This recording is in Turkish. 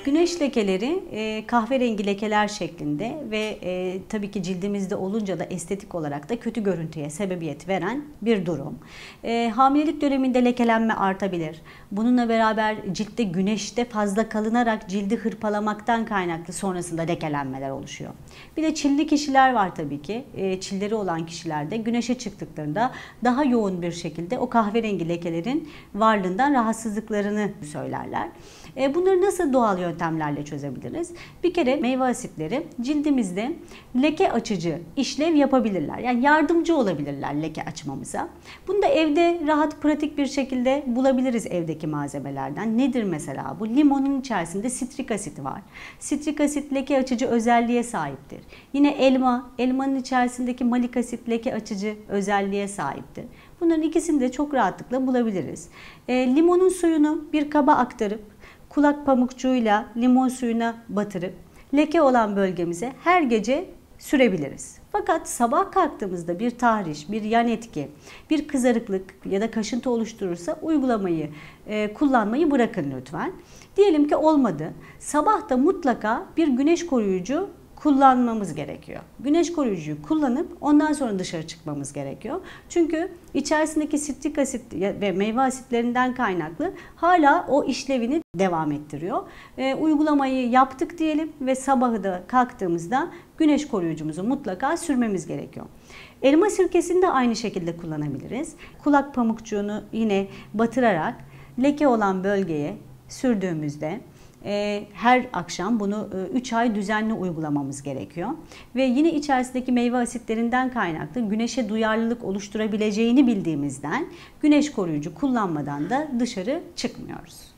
Güneş lekeleri kahverengi lekeler şeklinde ve tabii ki cildimizde olunca da estetik olarak da kötü görüntüye sebebiyet veren bir durum. Hamilelik döneminde lekelenme artabilir. Bununla beraber ciltte güneşte fazla kalınarak cildi hırpalamaktan kaynaklı sonrasında lekelenmeler oluşuyor. Bir de çilli kişiler var tabii ki. Çilleri olan kişilerde güneşe çıktıklarında daha yoğun bir şekilde o kahverengi lekelerin varlığından rahatsızlıklarını söylerler. Bunları nasıl doğal yöntemlerle çözebiliriz? Bir kere meyve asitleri cildimizde leke açıcı işlev yapabilirler. Yani yardımcı olabilirler leke açmamıza. Bunu da evde rahat, pratik bir şekilde bulabiliriz evdeki malzemelerden. Nedir mesela bu? Limonun içerisinde sitrik asit var. Sitrik asit leke açıcı özelliğe sahiptir. Yine elmanın içerisindeki malik asit leke açıcı özelliğe sahiptir. Bunların ikisini de çok rahatlıkla bulabiliriz. Limonun suyunu bir kaba aktarıp kulak pamukçuğuyla limon suyuna batırıp leke olan bölgemize her gece sürebiliriz. Fakat sabah kalktığımızda bir tahriş, bir yan etki, bir kızarıklık ya da kaşıntı oluşturursa uygulamayı, kullanmayı bırakın lütfen. Diyelim ki olmadı. Sabah da mutlaka bir güneş koruyucu kullanmamız gerekiyor. Güneş koruyucuyu kullanıp ondan sonra dışarı çıkmamız gerekiyor. Çünkü içerisindeki sitrik asit ve meyve asitlerinden kaynaklı hala o işlevini devam ettiriyor. Uygulamayı yaptık diyelim ve sabahı da kalktığımızda güneş koruyucumuzu mutlaka sürmemiz gerekiyor. Elma sirkesini de aynı şekilde kullanabiliriz. Kulak pamukçuğunu yine batırarak leke olan bölgeye sürdüğümüzde her akşam bunu 3 ay düzenli uygulamamız gerekiyor. Ve yine içerisindeki meyve asitlerinden kaynaklı güneşe duyarlılık oluşturabileceğini bildiğimizden güneş koruyucu kullanmadan da dışarı çıkmıyoruz.